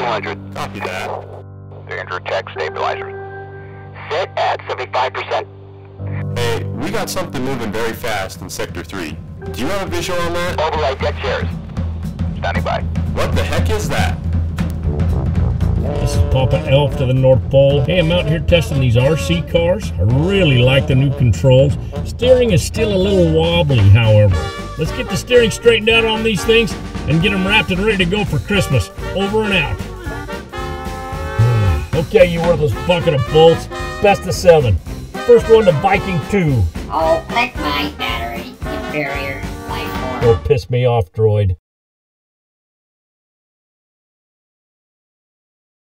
200. Copy that. 300, check stabilizers. Sit at 75%. Hey, we got something moving very fast in Sector 3. Do you have a visual on that? Override deck chairs. Standing by. What the heck is that? This is Papa Elf to the North Pole. Hey, I'm out here testing these RC cars. I really like the new controls. Steering is still a little wobbly, however. Let's get the steering straightened out on these things and get them wrapped and ready to go for Christmas. Over and out. Okay, you worthless bucket of bolts. Best of 7. First one to Viking 2. Oh, click my battery, inferior life form. Don't piss me off, droid.